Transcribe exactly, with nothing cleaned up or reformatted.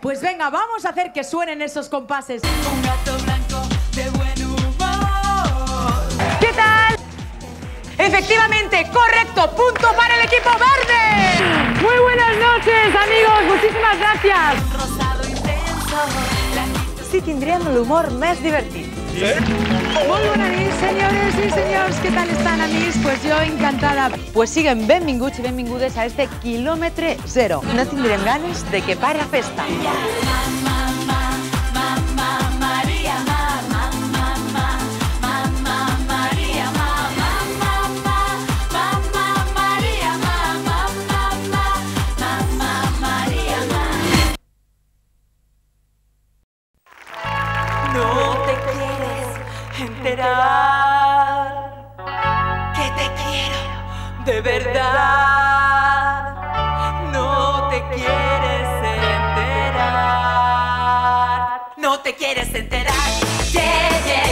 Pues venga, vamos a hacer que suenen esos compases. Un gato blanco de buen humor. ¿Qué tal? Efectivamente, correcto, punto para el equipo verde. Muy buenas noches, amigos, muchísimas gracias. Un rosado intenso. Sí tindríem l'humor més divertit. Sí? Molt bona nit, senyores i senyors. Què tal estan, amics? Pues jo encantada. Pues siguen benvinguts i benvingudes a este quilòmetre zero. No tindrem ganes de que pare la festa. No te quieres enterar que te quiero de verdad. No te quieres enterar. No te quieres enterar. Yeah, yeah.